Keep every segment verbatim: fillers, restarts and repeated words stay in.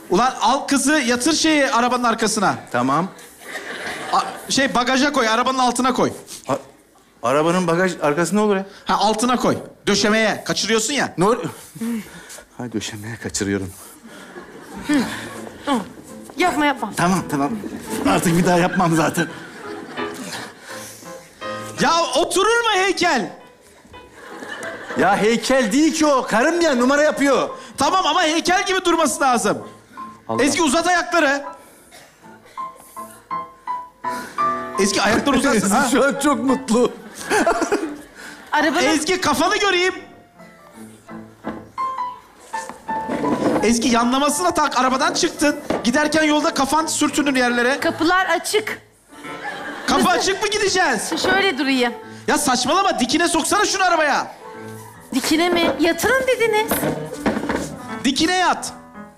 Ulan al kızı yatır şeyi arabanın arkasına. Tamam. A- şey bagaja koy, arabanın altına koy. A- Arabanın bagaj arkası ne olur ya? Ha altına koy. Döşemeye. Kaçırıyorsun ya. Ne olur? Hay döşemeye kaçırıyorum. Yapma yapma. Tamam tamam. Artık bir daha yapmam zaten. Ya oturur mu heykel? Ya heykel değil ki o. Karım ya numara yapıyor. Tamam ama heykel gibi durması lazım. Allah. Ezgi uzat ayakları. Ezgi ayakları uzatsın. ha. Şu an çok mutlu. Arabanın... Ezgi kafanı göreyim. Ezgi yanlamasına tak. Arabadan çıktın. Giderken yolda kafan sürtünür yerlere. Kapılar açık. Kapı açık mı gideceğiz? Şöyle durayım. Ya saçmalama. Dikine soksana şunu arabaya. Dikine mi? Yatırın dediniz. Dikine yat.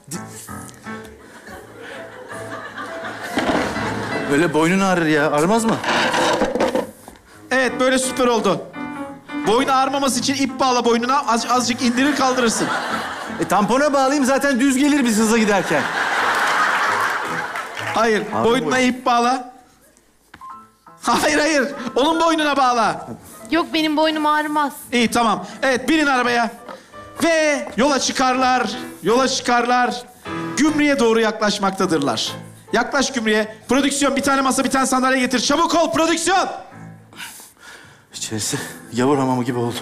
Böyle boynun ağrır ya. Ağrımaz mı? Evet böyle süper oldu. Boyun ağrımaması için ip bağla boynuna. Az, azıcık indirir kaldırırsın. E tampona bağlayayım zaten düz gelir biz hızla giderken. Hayır. Ağrı boynuna boy- ip bağla. Hayır hayır. Onun boynuna bağla. Yok benim boynum ağrımaz. İyi tamam. Evet binin arabaya. Ve yola çıkarlar. Yola çıkarlar. Gümrüğe doğru yaklaşmaktadırlar. Yaklaş Gümrüğe. Prodüksiyon bir tane masa bir tane sandalye getir. Çabuk ol prodüksiyon. İçerisi yavur hamamı gibi oldu.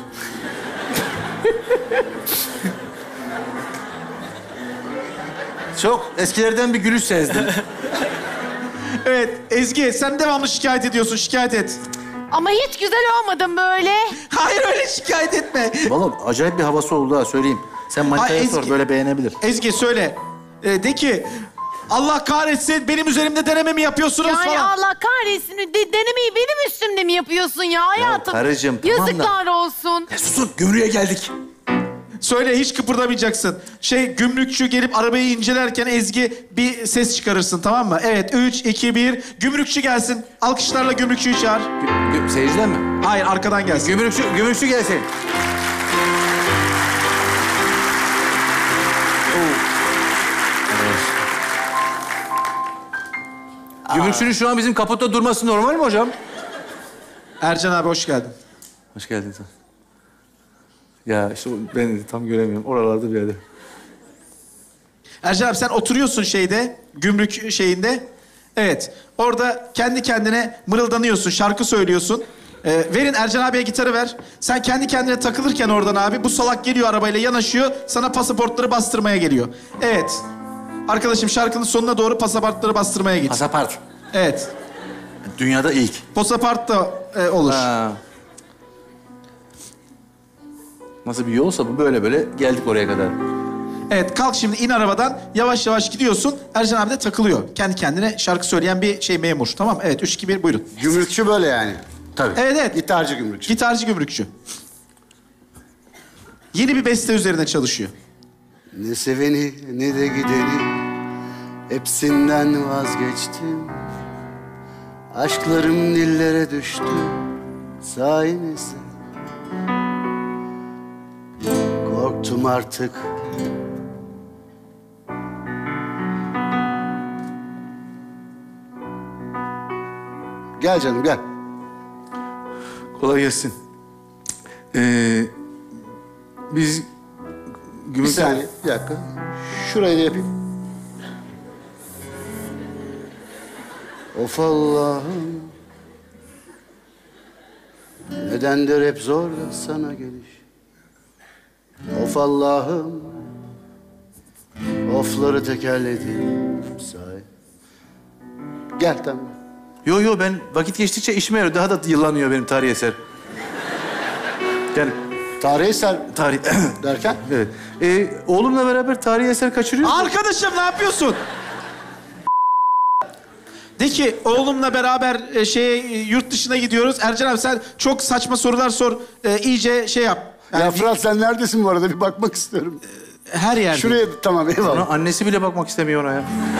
Çok eskilerden bir gülüş sezdim. Evet Ezgi sen devamlı şikayet ediyorsun. Şikayet et. Ama hiç güzel olmadım böyle. Hayır öyle şikayet etme. Vallahi acayip bir havası oldu ha söyleyeyim. Sen manitaya Ay, sor Ezgi- böyle beğenebilir. Ezgi söyle. Ee, de ki Allah kahretsin benim üzerimde deneme mi yapıyorsunuz Yani falan. Allah kahretsin. De- denemeyi benim üstümde mi yapıyorsun ya hayatım? karıcığım, tamam da- Yazıklar olsun. E, susun gümrüğe geldik. Söyle hiç kıpırdamayacaksın. Şey gümrükçü gelip arabayı incelerken Ezgi bir ses çıkarırsın tamam mı? Evet üç, iki, bir. Gümrükçü gelsin. Alkışlarla gümrükçüyü çağır. Gü- gü- seyirciden mi? Hayır arkadan gelsin. Gümrükçü, gümrükçü gelsin. Gümrükçünün şu an bizim kaputta durması normal mi hocam? Ercan abi hoş geldin. Hoş geldin sen. Ya işte ben de tam göremiyorum. Oralarda bir yerde. Ercan abi sen oturuyorsun şeyde, gümrük şeyinde. Evet, orada kendi kendine mırıldanıyorsun, şarkı söylüyorsun. Ee, verin Ercan abiye gitarı ver. Sen kendi kendine takılırken oradan abi, bu salak geliyor arabayla yanaşıyor, sana pasaportları bastırmaya geliyor. Evet. Arkadaşım şarkının sonuna doğru pasaportları bastırmaya git. Pasaport. Evet. Dünyada ilk. Pasaport da e, olur. Ha. Nasıl bir yolsa bu böyle böyle geldik oraya kadar. Evet, kalk şimdi in arabadan, yavaş yavaş gidiyorsun. Ercan abi de takılıyor. Kendi kendine şarkı söyleyen bir şey memur. Tamam, evet, üç, iki, bir, buyurun. Gümrükçü böyle yani. Tabii. Evet, evet. Gitarcı gümrükçü. Gitarcı gümrükçü. Yeni bir beste üzerine çalışıyor. Ne seveni ne de gideni hepsinden vazgeçtim. Aşklarım dillere düştü. Sahi misin? Korktum artık. Gel canım gel. Kolay gelsin. Ee, biz... Bir Gümrük... saniye, bir dakika. Şurayı da yapayım. Of Allah'ım. Nedendir hep zor sana geliş. Of Allah'ım. Ofları tekerledim say. Gel tamam. Yo yo ben vakit geçtikçe işime yarıyor. Daha da yıllanıyor benim tarihi eser. Yani Tarihi eser tarih... derken? evet. Ee, oğlumla beraber tarihi eser kaçırıyor. Arkadaşım ne yapıyorsun? De ki oğlumla beraber e, şeye e, yurt dışına gidiyoruz. Ercan abi sen çok saçma sorular sor. E, iyice şey yap. Yani Ya Fırat sen neredesin bu arada? Bir bakmak istiyorum. her yerde. Şuraya tamam eyvallah. Ona annesi bile bakmak istemiyor ona ya.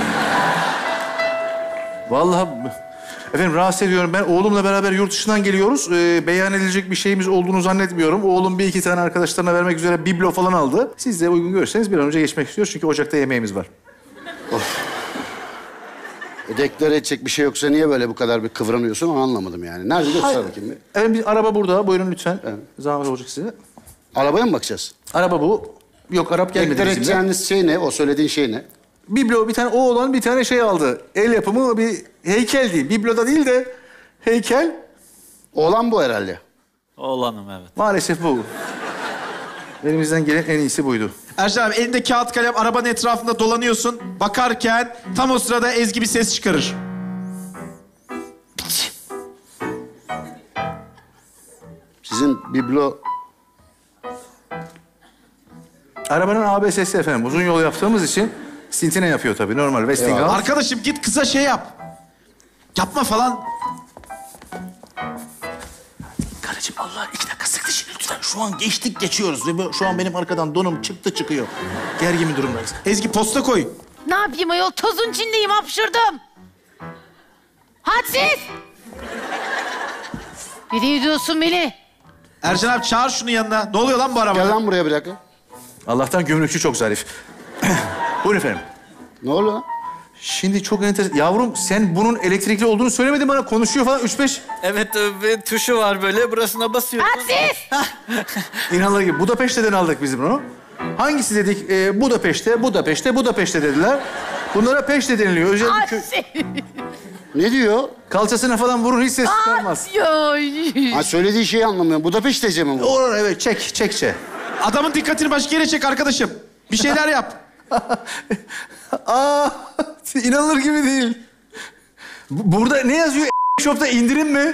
Vallahi efendim rahatsız ediyorum. Ben oğlumla beraber yurt dışından geliyoruz. Ee, beyan edilecek bir şeyimiz olduğunu zannetmiyorum. Oğlum bir iki tane arkadaşlarına vermek üzere biblo falan aldı. Siz de uygun görürseniz bir an önce geçmek istiyoruz. Çünkü ocakta yemeğimiz var. E, deklare edecek bir şey yoksa niye böyle bu kadar bir kıvranıyorsun onu anlamadım yani. Nerede göster bakayım bir. Evet, bir araba burada. Buyurun lütfen. Evet. Zahmet olacak size. Arabaya mı bakacağız? Araba bu. Yok, Arap gelmedi Deklar bizimle. edeceğiniz şey ne? O söylediğin şey ne? Biblo bir tane o olan bir tane şey aldı. El yapımı bir heykel değil. Biblo'da değil de heykel. Oğlan bu herhalde. Oğlanım evet. Maalesef bu. Elimizden gelen en iyisi buydu. Ercan abi elinde kağıt kalem arabanın etrafında dolanıyorsun. Bakarken tam o sırada Ezgi bir ses çıkarır. Sizin biblo... Arabanın A B S'si efendim. Uzun yol yaptığımız için stintine yapıyor tabii. Normal Westinghouse. Arkadaşım git kıza şey yap. Yapma falan. Karıcığım Allah iki dakika sık dişini lütfen. Şu an geçtik geçiyoruz ve bu- şu an benim arkadan donum çıktı çıkıyor. Gergin bir durumdayız. Ezgi posta koy. Ne yapayım ayol? Tozun içindeyim, hapşırdım. Hadsiz! Nereye gidiyorsun Melih? Ercan abi çağır şunu yanına. Ne oluyor lan bu Gel arabada? lan buraya bir dakika. Allah'tan gümrükçü çok zarif. Buyurun efendim. Ne oluyor lan? Şimdi çok enteresan. Yavrum sen bunun elektrikli olduğunu söylemedin bana. Konuşuyor falan üç beş. Evet e, bir tuşu var böyle burasına basıyorsun. Hadsiz! İnanılır gibi. Budapeşte'den aldık biz bunu. Hangisi dedik? Ee, Budapeşte, Budapeşte, Budapeşte dediler. Bunlara peşte deniliyor. Özellikle Hadsiz! Ne diyor? kalçasına falan vurun hiç ses çıkarmaz. Ay. Ha, söylediği şeyi anlamıyorum. Budapeşte'ce mi bu? Olur evet çek, çekçe. Adamın dikkatini başka yere çek arkadaşım. Bir şeyler yap. Aa, inanılır gibi değil. Bu- Burada ne yazıyor? Shop'ta indirim mi?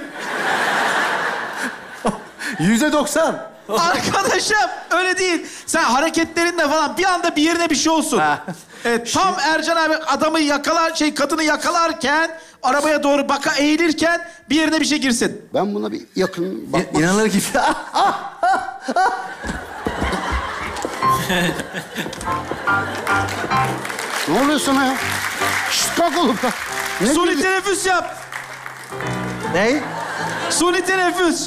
Yüzde doksan. Arkadaşım öyle değil. Sen hareketlerinle falan bir anda bir yerine bir şey olsun. Ha. Evet tam Ercan abi adamı yakalar şey kadını yakalarken arabaya doğru baka eğilirken bir yerine bir şey girsin. Ben buna bir yakın bakmak... İnanılır gibi. Ne oluyor sana ya? Şşt kalk oğlum kalk. Ne Suni diyor? teneffüs yap. Ne? Suni teneffüs.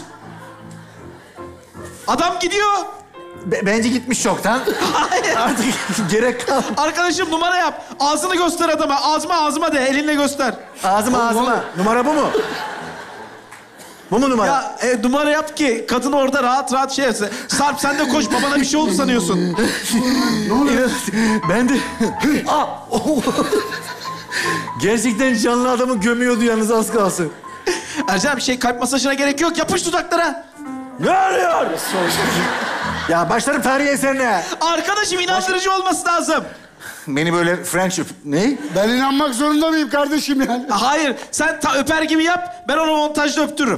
Adam gidiyor. Be- bence gitmiş çoktan. Artık gerek kal. Arkadaşım numara yap. Ağzını göster adama. Ağzıma ağzıma de. Elinle göster. Ağzıma ağzıma. Numara bu mu? Bu mu numara? Ya e, numara yap ki kadın orada rahat rahat şey yapsın. Sarp sen de koş. Babana bir şey oldu sanıyorsun. Ne oluyor? Ben de... Ah! Gerçekten canlı adamı gömüyordu yalnız az kalsın. Ercan bir şey kalp masajına gerek yok. Yapış dudaklara. Ne oluyor? Ya başlarım tarihi eserine. Arkadaşım inandırıcı olması lazım. Beni böyle friendship... Ne? Ben inanmak zorunda mıyım kardeşim yani? Hayır, sen ta öper gibi yap, ben onu montajda öptürürüm.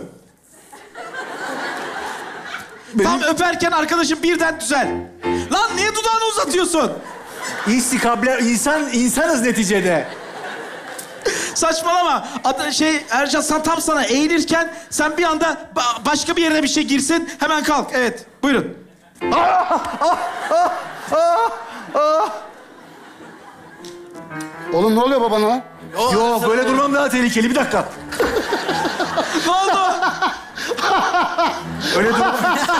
Tam öperken arkadaşım birden düzel. Lan niye dudağını uzatıyorsun? İstikabler, insan, insanız neticede. Saçmalama. Ad- şey Ercan sen tam sana eğilirken sen bir anda ba- başka bir yerine bir şey girsin. Hemen kalk. Evet, buyurun. Oğlum ne oluyor babana lan? Yok, böyle durmam daha tehlikeli. Bir dakika. Ne oldu? Öyle durmam.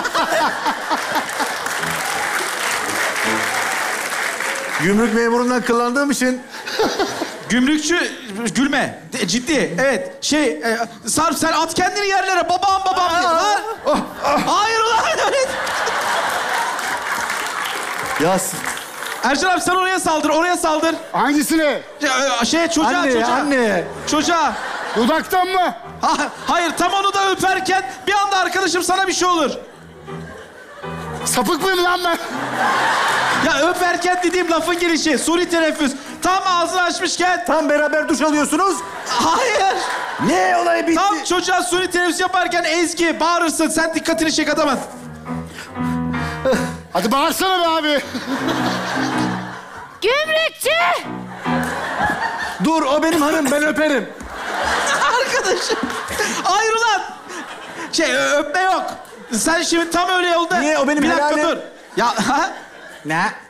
Gümrük memurundan kıllandığım için... Gümrükçü gülme. De- ciddi. Evet. Şey e, Sarp sen at kendini yerlere. Babam babam diye. Lan. Hayır ulan. Ya s- Ercan abi sen oraya saldır. Oraya saldır. Hangisine? Şey, şey çocuğa anne, çocuğa. anne. Çocuğa. Dudaktan mı? Ha, hayır tam onu da öperken bir anda arkadaşım sana bir şey olur. Sapık mıyım lan ben? Ya öperken dediğim lafın gelişi. Suni teneffüs. Tam ağzını açmışken. Tam beraber duş alıyorsunuz. Hayır. Ne olay bitti? Tam çocuğa suni teneffüs yaparken Ezgi bağırırsın. Sen dikkatini çek adamın. Hadi bağırsana be abi. Gümrükçü! Dur, o benim hanım, ben öperim. Arkadaşım. Hayır ulan. Şey ö- öpme yok. Sen şimdi tam öyle yolda. Niye? O benim Bir dakika helalim. dur. Ya ha? Ne?